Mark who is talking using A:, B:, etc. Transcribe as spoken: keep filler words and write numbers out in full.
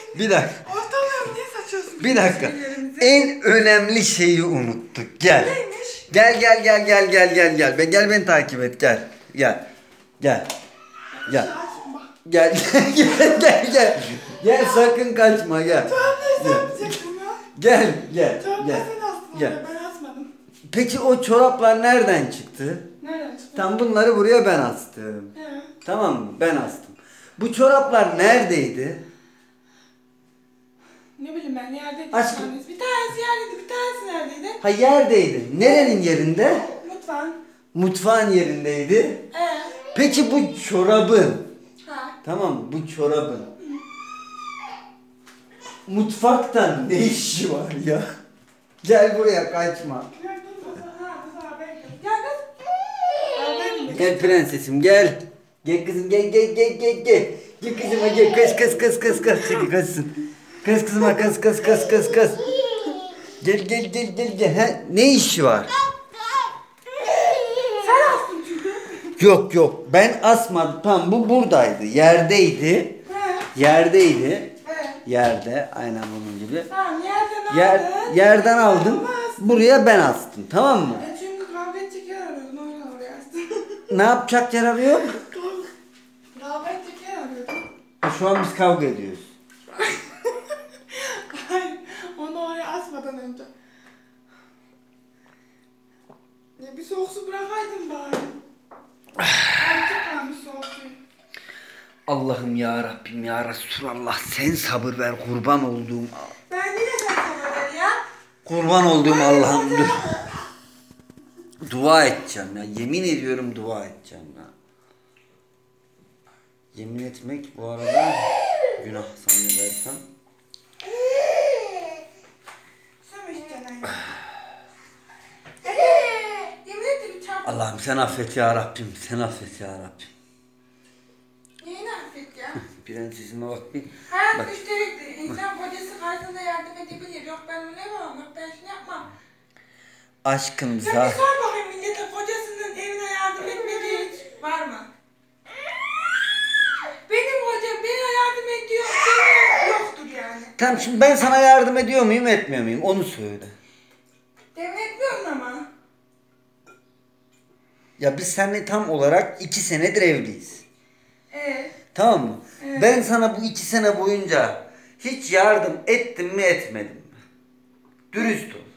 A: Bir dakika.
B: Ortalığı niye saçıyorsun?
A: Bir dakika. En önemli şeyi unuttuk. Gel.
B: Neymiş?
A: Gel gel gel gel gel gel gel. Be gel beni takip et gel. Gel. Gel. Gel. Gel gel gel gel gel. Gel sakın kaçma gel. Gel gel gel. Gel.
B: Ben asmadım.
A: Peki o çoraplar nereden çıktı?
B: Nereden çıktı?
A: Tam bunları buraya ben astım.
B: He.
A: Tamam mı? Ben astım. Bu çoraplar neredeydi?
B: Ne bileyim ben yerdeydi.
A: Aşkım.
B: Bir tanesi yerdeydi, bir tanesi neredeydi?
A: Ha yerdeydi. Nerenin yerinde?
B: Mutfağın.
A: Mutfağın yerindeydi.
B: Ee.
A: Peki bu çorabın,
B: Ha.
A: tamam mı? Bu çorabın mutfakta ne işi var ya? Gel buraya kaçma. Gel prensesim gel. Gel kızım gel gel gel gel gel. Gel kızıma gel kız kız kız kız kız. Çekil kızsın. Kız kızıma kız kız kız kız kız. Gel gel gel gel gel. Ha, ne işi var?
B: Sen astın çünkü.
A: Yok yok ben asmadım. Tamam bu buradaydı. Yerdeydi.
B: He.
A: Yerdeydi.
B: He.
A: Yerde aynen bunun gibi.
B: Tamam yerden
A: Yer,
B: aldın.
A: yerden aldım.
B: Olmaz.
A: Buraya ben astım. Tamam mı?
B: E çünkü kavga edecek yer arıyordun. O yüzden oraya astın.
A: Ne yapacak yer arıyor?
B: Kavga edecek yer arıyordun.
A: Şu an biz kavga ediyoruz.
B: Hayır. Onu oraya asmadan önce. Ya bir soğuk su bırakaydın bari. Artık kalmış soğuk suyu.
A: Allah'ım ya Rabbim ya Resulallah sen sabır ver kurban olduğum.
B: Ben yine sen sabır ya.
A: Kurban olduğum Allah'ım. Dua edeceğim ya. Yemin ediyorum dua edeceğim ya. Yemin etmek bu arada günah zannedersem.
B: Sen mi içeceksin? Yemin ettim bir çarpı.
A: Allah'ım sen affet ya Rabbim. Sen affet ya Rabbim.
B: Neyini affet ya?
A: Prensesime bak bir.
B: Ha
A: Bak.
B: müşterektir. İnsan kocası karşısında yardım edebilir. Yok ben öyle yapamam. Bak ben şunu yapmam.
A: Aşkım
B: Sen
A: za.
B: bir sor bakayım millete kocasının evine yardım etmediği hiç var mı? Benim kocam bana yardım ediyor. Senin yoktur yani.
A: Tamam şimdi ben sana yardım ediyor muyum etmiyor muyum onu söyle.
B: Demin etmiyorsun ama.
A: Ya biz seninle tam olarak iki senedir evliyiz.
B: Evet.
A: Tamam mı?
B: Evet.
A: Ben sana bu iki sene boyunca hiç yardım ettim mi etmedim mi? Dürüst ol.